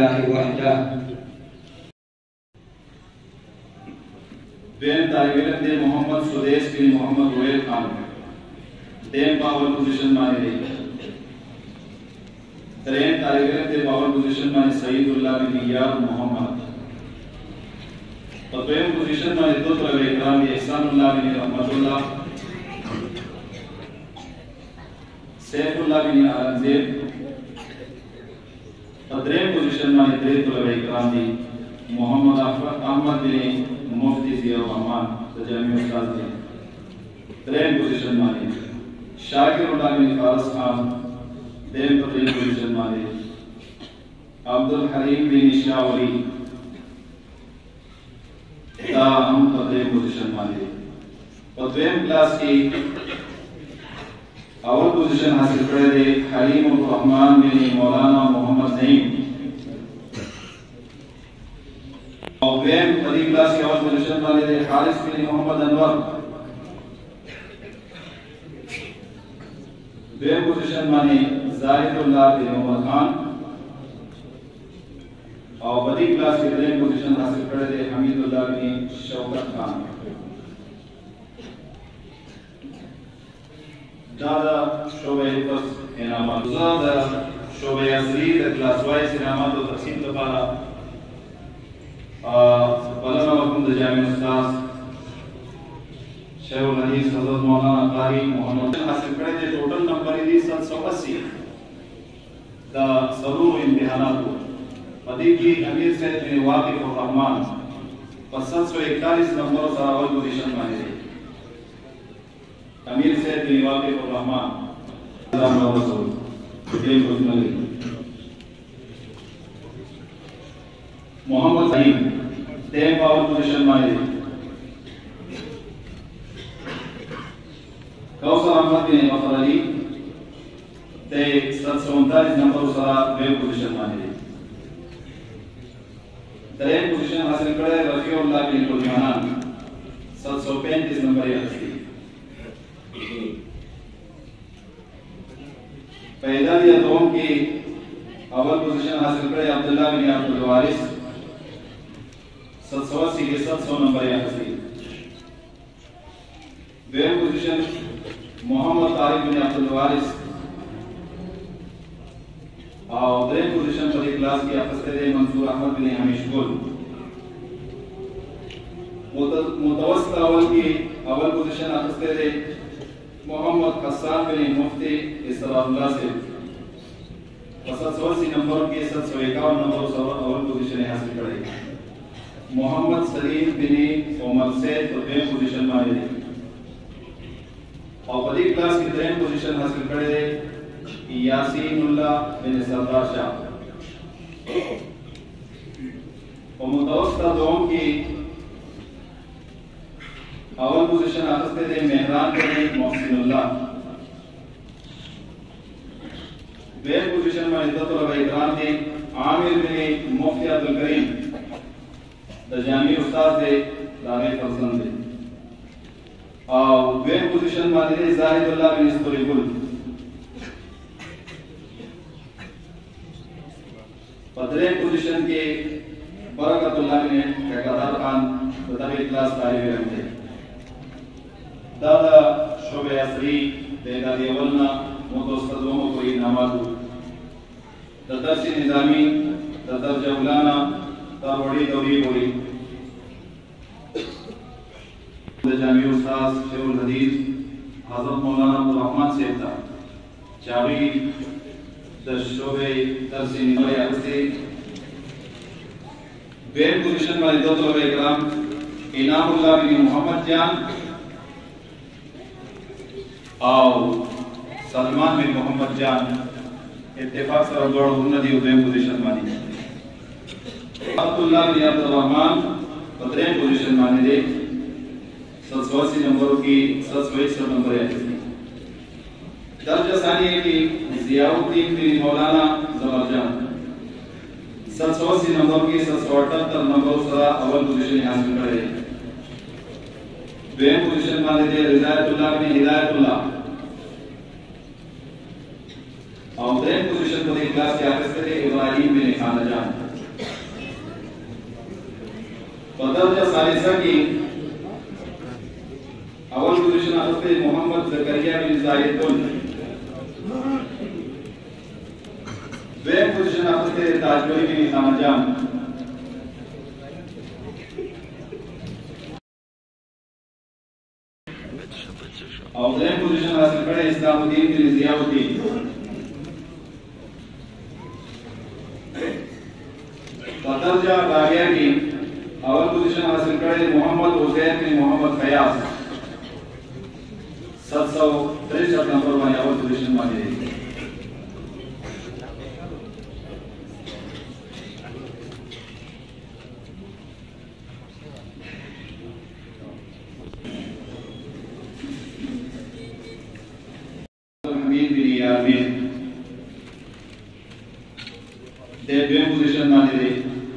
लिल्लाहि वहदा। बेन तालिब दे मोहम्मद सुदेश बिन मोहम्मद रोयल खान देन पावर पोजीशन माने रही। त्रेन तालिब दे पावर पोजीशन माने सईदुल्लाह बिन यार मोहम्मद। पद्वेम पोजीशन माने दो तलबे इकराम ihsanuल्लाह बिन रहमतुल्लाह, सैफुल्लाह बिन औरंगजेब। पद्रेम पोजीशन माने दे तलबे इकराम दी मोहम्मद अहमद बिन मुफ्ती जिया रहमान तजामी उस्ताद थे। त्रेन पोजीशन माने शाकिरुल्लाह बिन फारस खान। देन पद्रेम पोजीशन माने अब्दुल हलीम बिन शावरी। हम पद्रेम पोजीशन माने पद्वेम क्लास की अवल पोजीशन हासिल करे दे हलीम रहमान बिन मौलाना मोहम्मद नईम। और वेम पदी क्लास की अवल पोजीशन वाले दे हारिस बिन मोहम्मद अनवर। वेम पोजीशन माने जाहिदुल्लाह बिन उमर खान। और पदी क्लास की वेम पोजीशन हासिल करे दे हमीदुल्लाह बिन शौकत खान। दादा शोबे हिफ्ज़ इनामत ज़ादा शोबे असली द क्लास वाइज इनामत और तकसीम दोबारा पलना वकुम जामी उस्ताद शेखुल हदीस हज़रत मौलाना कारी मोहम्मद हासिल करे दे टोटल नंबर इदी 780 द सरूर इम्तिहानात पदी की अमीर सैयद बिन वाकिफ और रहमान 741 नंबर से अव्वल पोजीशन माने थे। अमीर सैयद बिन वाकिफ और रहमान अल्लाह रसूल के मुस्लिम मोहम्मद सईद देन पावर पोजीशन माने कौसर अहमद बिन बकर अली ते 739 नंबर सरा वेब पोजीशन माने तरेन पोजीशन हासिल करे रफीउल्लाह बिन कुलमाना 735 नंबर हस्ती। पहला दिया दोम की अव्वल पोजीशन हासिल करे अब्दुल्लाह बिन अब्दुल वारिस 780 के 700 नंबर हस्ती। वेब पोजीशन मोहम्मद तारिक बिन अब्दुल वारिस। और द्रेन पोजीशन पर क्लास की हस्ते मंसूर अहमद बिन हमीश गुल। मुतवस्सित अव्वल की अव्वल पोजीशन हस्ते मोहम्मद हसन बिन मुफ्ती इसराउल्लाह से 780 नंबर के 751 नंबर से अव्वल पोजीशन हासिल करे। मोहम्मद सलीम बिन उमर से द्रेन पोजीशन माने और पदी क्लास की द्रेन पोजीशन हासिल करे यासीनुल्लाह बिन सरदार शाह। और मुतवस्सित दोम की अव्वल पोजीशन हासिल थे मेहरान बिन मोहसिनुल्लाह। वेब पोजीशन में इज्जत और इकराम थे आमिर बिन मुफ्ती अब्दुल करीम तजामी उस्ताद थे दावे फरजंद थे। और वेब पोजीशन में थे जाहिदुल्लाह बिन इस्तुरिकुल। पदरे पोजीशन के बरकतुल्लाह बिन कदार खान तभी क्लास तालिब इल्म थे। दादा शोबे असरी बेदा देवलना मुतवस्सितों को इनामत दर्स निजामी दर्स जौलाना ताबड़ी दौरी बोली जामी उस्ताद शेखुल हदीस हज़रत मौलाना अब्दुल रहमान से था चाबी शोबे दर्स निजामी हस्ते। वेब पोजीशन वाले दो तलबे इकराम इनामुल्लाह बिन मोहम्मद जान और सलमान बिन मोहम्मद जान इत्तेफाक से दौड़ उन्नति वेब पोजीशन मानी। अब्दुल्लाह बिन अब्दुल रहमान पद्रेन पोजीशन माने दे 780 नंबरों की 761 नंबर है। दर्जा सानिया की जियाउद्दीन बिन मौलाना जबरजान 780 नंबर की 778 नंबर से अव्वल पोजीशन हासिल करे। वेब पोजीशन माने दे रिजायतुल्लाह बिन हिदायतुल्लाह। और वेब पोजीशन पर क्लास के हासिल करे इब्राहिम बिन खानजान। बदरजा सालिसा की अवल पोजीशन आते मोहम्मद जकरिया बिन जायदुल, द्वितीय पोजीशन आते ताजवली बिन खानजान, और द्वितीय पोजीशन हासिल करे इस्लामुद्दीन बिन जियाउद्दीन। बदरजा राबिया की अवल पोजीशन हासिल करे मोहम्मद उजैर बिन मोहम्मद फयाज, 763 नंबर वाले अवल पोजीशन वाले। द्वितीय पोजीशन वाले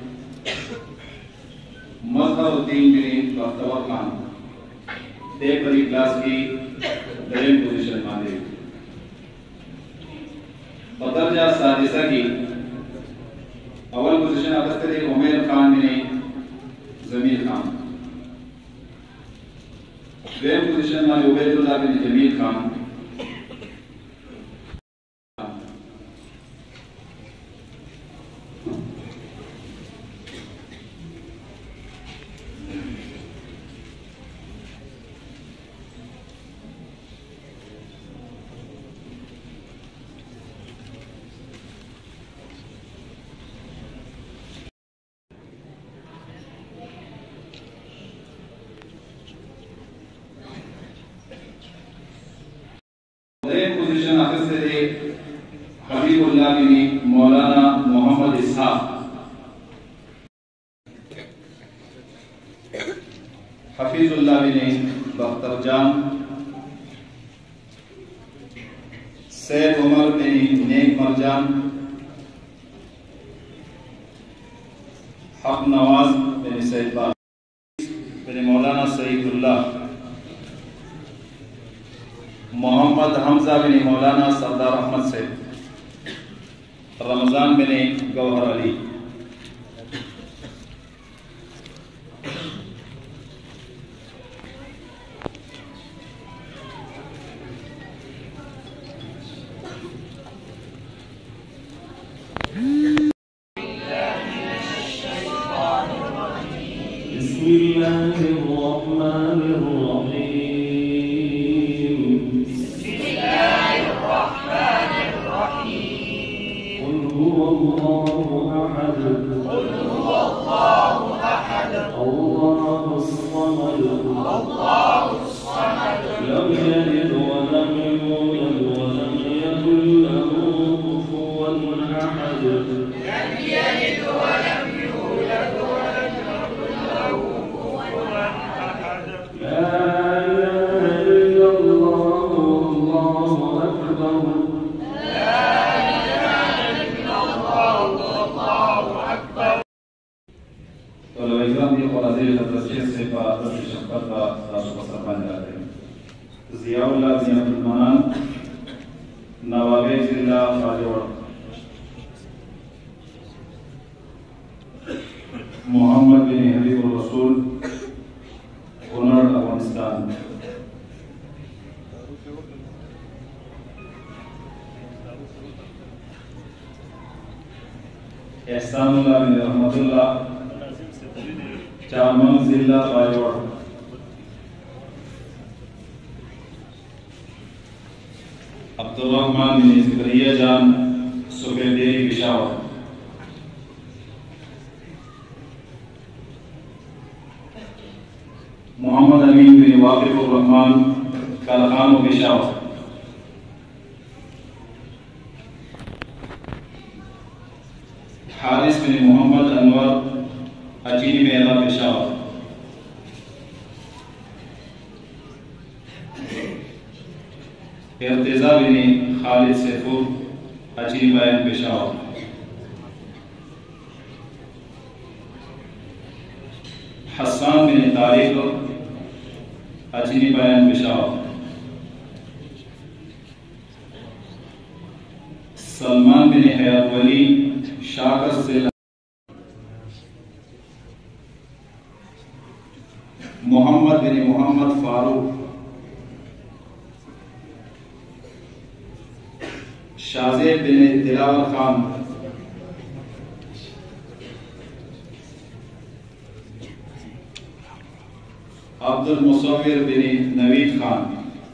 मजहरुद्दीन बिन बख्तवर खान, पहली क्लास की द्वितीय पोजीशन वाले। बदरजा सादिसा की अवल पोजीशन आते उमैर खान बिन जमील खान, द्वितीय पोजीशन वाले उबैदुल्लाह बिन जमील खान। पोजीशन आते हबीबुल्लाह बिन मौलाना मोहम्मद इसहाक, हफीजुल्लाह बिन बख्तरजान, सैयद उमर बिन नेक मरजान, हक नवाज बिन सैयद बिन मौलाना सईदुल्लाह, मोहम्मद हमजा बिन मौलाना सरदार अहमद से, रमजान बिन गौहर अली। जियाउल्लाह बिन अब्दुल मनान, नवाबे जिला राजौड़, मोहम्मद बिन हबीबुर रसूल, कुनड़ अफगानिस्तान। एहसानुल्लाह बिन रहमतुल्लाह, चारमन जिला राजौड़। अब्दुर्रहमान बिन ज़करिया जान, सुबेदेरी पेशावर। मोहम्मद अमीन बिन वाकिफुर रहमान, कालखान पेशावर। हारिस बिन मोहम्मद अनवर, अजीनी मेला पेशावर। इर्तिजा बिन खालिद सैफुर, अजीनी बयान पेशावर। हसन बिन तारिक, अजीनी बयान पेशावर। सलमान बिन हयात वली, शाकर से मोहम्मद बिन मोहम्मद फारूक, शाज़ेब बिन दिलावर खान, अब्दुल मुसव्विर बिन नवीद खान,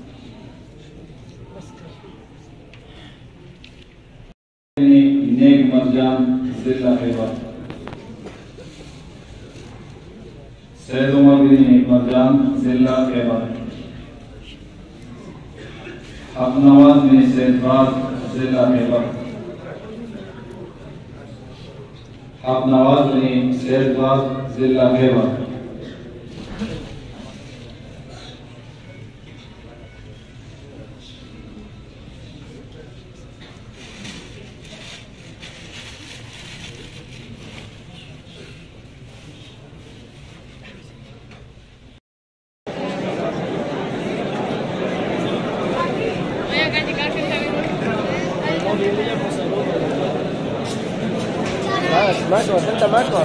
नेक मरजान जिला खैबर, सैयद उमर बिन नेक मरजान जिला खैबर, हक नवाज बिन सैयदबाज जिला खैबर, हक नवाज बिन सैयदबाज जिला Khyber, Macro, Santa Macro.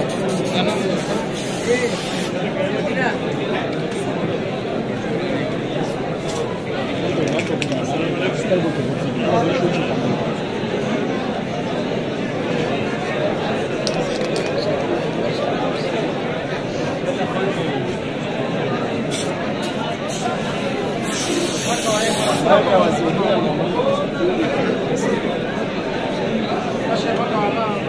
Macro,